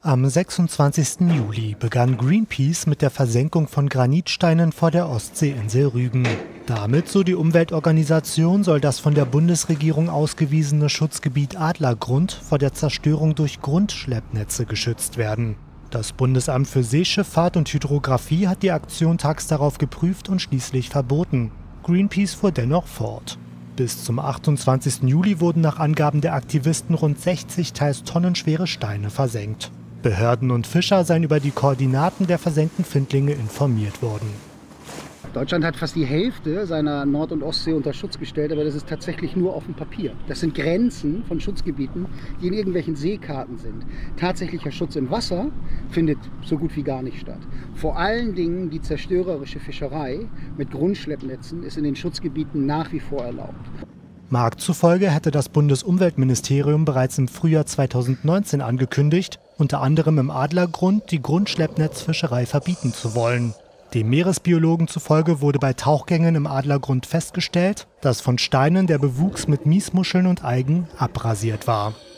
Am 26. Juli begann Greenpeace mit der Versenkung von Granitsteinen vor der Ostseeinsel Rügen. Damit, so die Umweltorganisation, soll das von der Bundesregierung ausgewiesene Schutzgebiet Adlergrund vor der Zerstörung durch Grundschleppnetze geschützt werden. Das Bundesamt für Seeschifffahrt und Hydrographie hat die Aktion tags darauf geprüft und schließlich verboten. Greenpeace fuhr dennoch fort. Bis zum 28. Juli wurden nach Angaben der Aktivisten rund 60 teils tonnenschwere Steine versenkt. Behörden und Fischer seien über die Koordinaten der versenkten Findlinge informiert worden. Deutschland hat fast die Hälfte seiner Nord- und Ostsee unter Schutz gestellt, aber das ist tatsächlich nur auf dem Papier. Das sind Grenzen von Schutzgebieten, die in irgendwelchen Seekarten sind. Tatsächlicher Schutz im Wasser findet so gut wie gar nicht statt. Vor allen Dingen die zerstörerische Fischerei mit Grundschleppnetzen ist in den Schutzgebieten nach wie vor erlaubt. Markt zufolge hätte das Bundesumweltministerium bereits im Frühjahr 2019 angekündigt, unter anderem im Adlergrund die Grundschleppnetzfischerei verbieten zu wollen. Dem Meeresbiologen zufolge wurde bei Tauchgängen im Adlergrund festgestellt, dass von Steinen der Bewuchs mit Miesmuscheln und Algen abrasiert war.